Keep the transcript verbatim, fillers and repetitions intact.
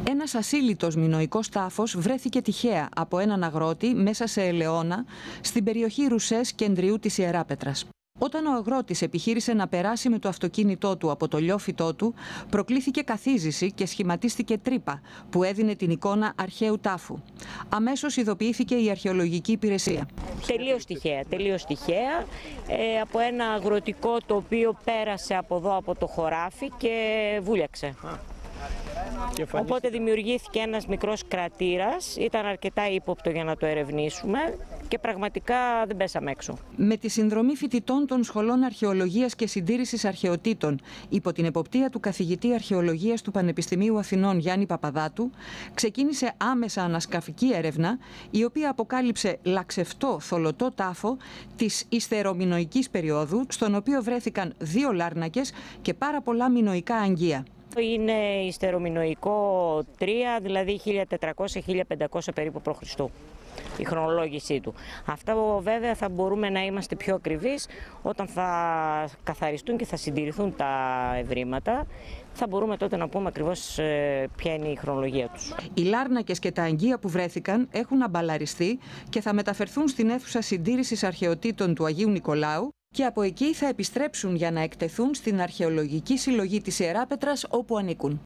Ένας ασύλλητος μινωικός τάφος βρέθηκε τυχαία από έναν αγρότη μέσα σε ελαιώνα στην περιοχή Ρουσές Κεντριού της Ιεράπετρας. Όταν ο αγρότης επιχείρησε να περάσει με το αυτοκίνητό του από το λιόφυτό του, προκλήθηκε καθίζηση και σχηματίστηκε τρύπα που έδινε την εικόνα αρχαίου τάφου. Αμέσως ειδοποιήθηκε η αρχαιολογική υπηρεσία. Τελείως τυχαία, τελείως τυχαία, ε, από ένα αγροτικό το οποίο πέρασε από εδώ από το χωράφι και βούλιαξε. Οπότε δημιουργήθηκε ένας μικρός κρατήρας, ήταν αρκετά ύποπτο για να το ερευνήσουμε και πραγματικά δεν πέσαμε έξω. Με τη συνδρομή φοιτητών των σχολών αρχαιολογίας και συντήρησης αρχαιοτήτων, υπό την εποπτεία του καθηγητή αρχαιολογίας του Πανεπιστημίου Αθηνών Γιάννη Παπαδάτου, ξεκίνησε άμεσα ανασκαφική έρευνα, η οποία αποκάλυψε λαξευτό θολωτό τάφο της ιστερομινωικής περίοδου, στον οποίο βρέθηκαν δύο λάρνακες και πάρα πολλά μινωικά αγγεία. Είναι ιστερομινωικό τρία, δηλαδή χίλια τετρακόσια με χίλια πεντακόσια περίπου π.Χ. η χρονολόγησή του. Αυτά βέβαια θα μπορούμε να είμαστε πιο ακριβείς όταν θα καθαριστούν και θα συντηρηθούν τα ευρήματα. Θα μπορούμε τότε να πούμε ακριβώς ποια είναι η χρονολογία τους. Οι λάρνακες και τα αγγεία που βρέθηκαν έχουν αμπαλαριστεί και θα μεταφερθούν στην αίθουσα συντήρησης αρχαιοτήτων του Αγίου Νικολάου και από εκεί θα επιστρέψουν για να εκτεθούν στην αρχαιολογική συλλογή της Ιεράπετρας όπου ανήκουν.